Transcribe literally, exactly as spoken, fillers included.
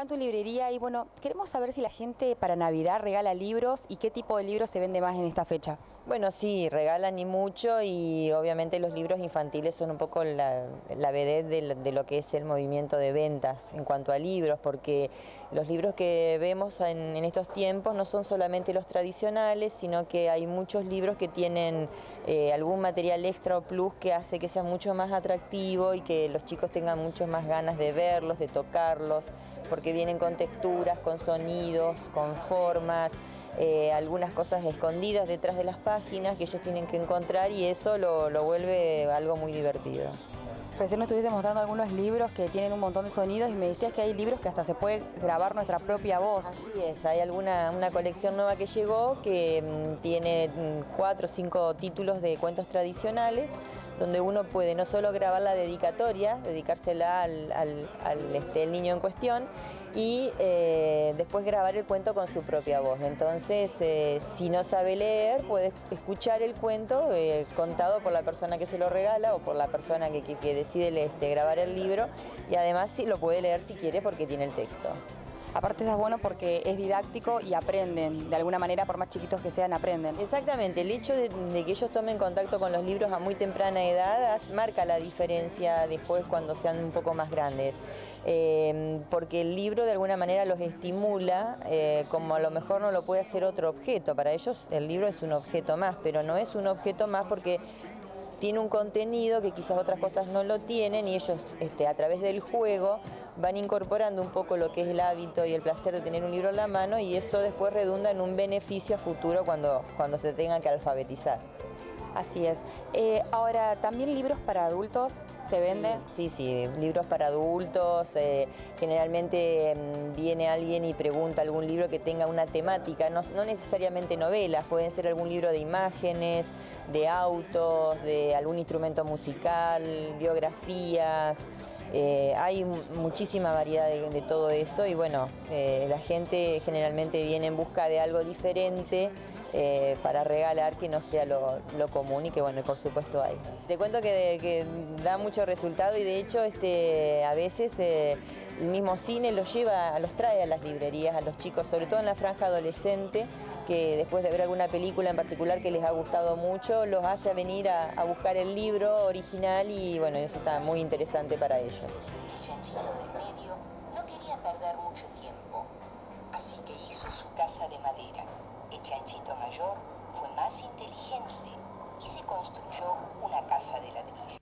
en tu librería y bueno, queremos saber si la gente para Navidad regala libros y qué tipo de libros se vende más en esta fecha. Bueno, sí, regalan y mucho y obviamente los libros infantiles son un poco la, la vedette de, de lo que es el movimiento de ventas en cuanto a libros, porque los libros que vemos en, en estos tiempos no son solamente los tradicionales, sino que hay muchos libros que tienen eh, algún material extra o plus que hace que sea mucho más atractivo y que los chicos tengan mucho más ganas de verlos, de tocarlos, porque vienen con texturas, con sonidos, con formas. Eh, algunas cosas escondidas detrás de las páginas que ellos tienen que encontrar y eso lo, lo vuelve algo muy divertido. Recién nos estuviste mostrando algunos libros que tienen un montón de sonidos y me decías que hay libros que hasta se puede grabar nuestra propia voz. Así es, hay alguna una colección nueva que llegó que mmm, tiene cuatro o cinco títulos de cuentos tradicionales donde uno puede no solo grabar la dedicatoria, dedicársela al, al, al este, el niño en cuestión y eh, después grabar el cuento con su propia voz. Entonces, eh, si no sabe leer, puede escuchar el cuento eh, contado por la persona que se lo regala o por la persona que, que, que decide este, grabar el libro y además sí, lo puede leer si quiere porque tiene el texto. Aparte está bueno porque es didáctico y aprenden, de alguna manera, por más chiquitos que sean, aprenden. Exactamente, el hecho de, de que ellos tomen contacto con los libros a muy temprana edad marca la diferencia después cuando sean un poco más grandes. Eh, porque el libro de alguna manera los estimula, eh, como a lo mejor no lo puede hacer otro objeto. Para ellos el libro es un objeto más, pero no es un objeto más porque tiene un contenido que quizás otras cosas no lo tienen y ellos este, a través del juego van incorporando un poco lo que es el hábito y el placer de tener un libro en la mano y eso después redunda en un beneficio a futuro cuando, cuando se tengan que alfabetizar. Así es. Eh, ahora, ¿también libros para adultos se venden? Sí, sí, libros para adultos. Eh, generalmente eh, viene alguien y pregunta algún libro que tenga una temática, no, no necesariamente novelas, pueden ser algún libro de imágenes, de autos, de algún instrumento musical, biografías. Eh, hay muchísima variedad de, de todo eso y bueno, eh, la gente generalmente viene en busca de algo diferente eh, para regalar que no sea lo, lo común y que bueno, por supuesto hay. Te cuento que, de, que da mucho resultado y de hecho este, a veces eh, el mismo cine los lleva, los trae a las librerías, a los chicos, sobre todo en la franja adolescente, que después de ver alguna película en particular que les ha gustado mucho, los hace venir a, a buscar el libro original y bueno, eso está muy interesante para ellos. El chanchito del medio no quería perder mucho tiempo, así que hizo su casa de madera. El chanchito mayor fue más inteligente y se construyó una casa de ladrillo.